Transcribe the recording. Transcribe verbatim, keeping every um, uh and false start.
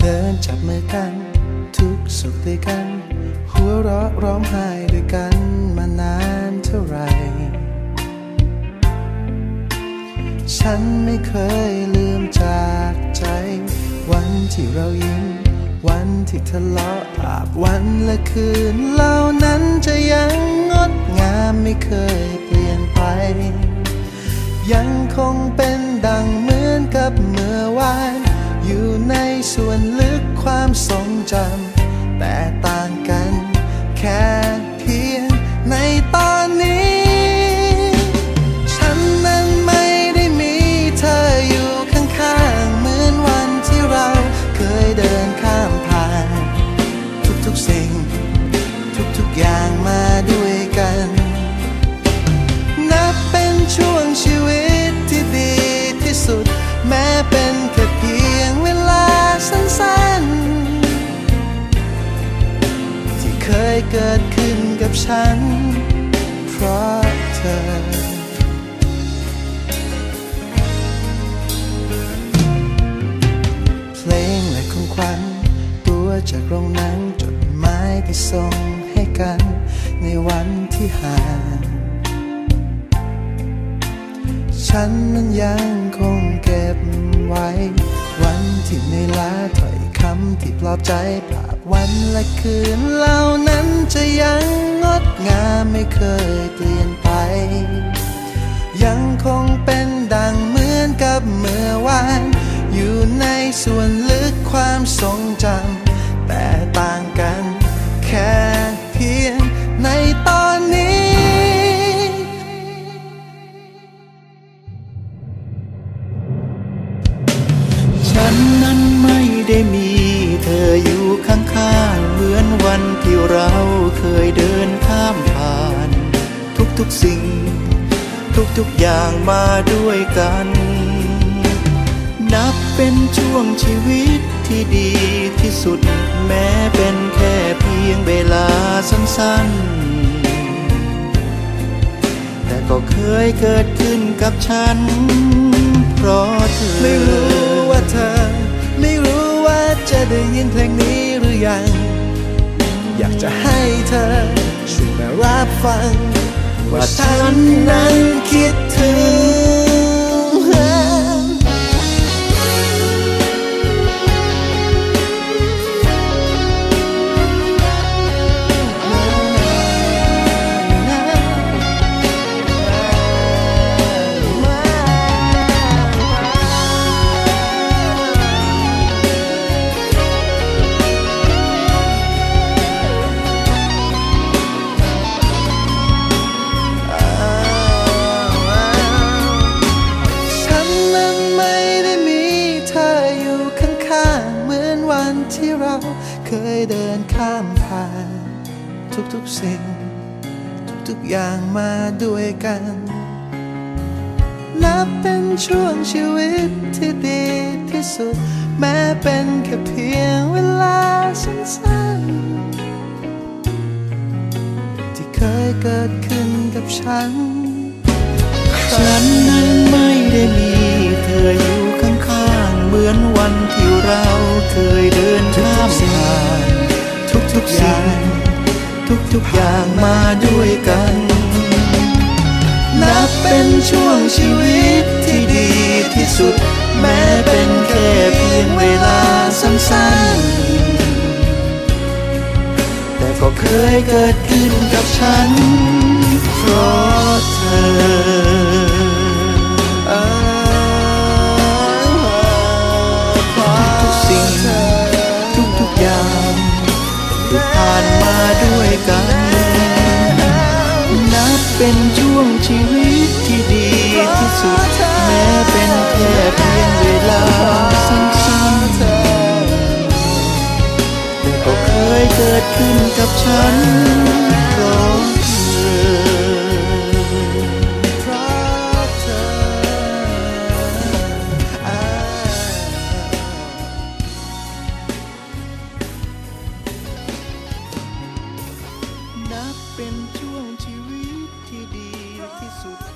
เดินจับมือกันทุกสุขด้วยกันหัวเราะร้องไห้ด้วยกันมานานเท่าไหร่ฉันไม่เคยลืมจากใจวันที่เรายิ้มวันที่ทะเลาะอาบวันและคืนเหล่านั้นจะยังงดงามไม่เคยเปลี่ยนไปยังคงเป็นดังเหมือนกับเมื่อวานอยู่ในส่วนลึกความทรงจำแต่ต่างกันแค่เพียงในตอนนี้ฉันนั้นไม่ได้มีเธออยู่ข้างๆเหมือนวันที่เราเคยเดินข้ามผ่านทุกๆสิ่งทุกๆอย่างมาด้วยกันนับเป็นช่วงชีวิตที่ดีที่สุดแม้เป็นแค่เพียงเวลาสั้นๆที่เคยเกิดขึ้นกับฉันเพราะเธอเพลงและของขวัญตัวจากโรงหนังจดหมายที่ส่งให้กันในวันที่ห่างฉันนั้นยังคงเก็บไว้วันที่เหนื่อยล้าถ้อยคำที่ปลอบใจภาพวันและคืนเหล่านั้นจะยังงดงามไม่เคยเปลี่ยนไปยังคงเป็นดังเหมือนกับเมื่อวานอยู่ในส่วนลึกความทรงจำแต่ต่างกันแค่เพียงในตอนนี้ฉันนั้นไม่ได้มีเธออยู่ข้างๆเหมือนวันที่เราเคยเดินข้ามผ่านทุกๆสิ่งทุกๆอย่างมาด้วยกันนับเป็นช่วงชีวิตที่ดีที่สุดแม้เป็นแค่เพียงเวลาสั้นๆแต่ก็เคยเกิดขึ้นกับฉันเพราะเธอไม่รู้ว่าเธอไม่รู้ว่าจะได้ยินเพลงนี้หรือยังอยากจะให้เธอช่วยมารับฟังว่าฉันนั้นคิดถึงที่เราเคยเดินข้ามผ่านทุกๆสิ่งทุกๆอย่างมาด้วยกันนับเป็นช่วงชีวิตที่ดีที่สุดแม้เป็นแค่เพียงเวลาสั้นๆที่เคยเกิดขึ้นกับฉันฉันนั้นไม่ได้มีเธออยู่ข้างๆเหมือนวันที่เราเคยเดินข้ามผ่านทุกๆอย่างทุกๆอย่างมาด้วยกันนับเป็นช่วงชีวิตที่ดีที่สุดแม้เป็นแค่เพียงเวลาสั้นๆแต่ก็เคยเกิดขึ้นกับฉันเพราะเธอผ่านมาด้วยกันนับเป็นช่วงชีวิตที่ดีที่สุดแม้เป็นแค่เพียงเวลาสั้นๆแต่ก็เคยเกิดขึ้นกับฉันเพราะเธอนับเป็นช่วงชีวิตที่ดีที่สุด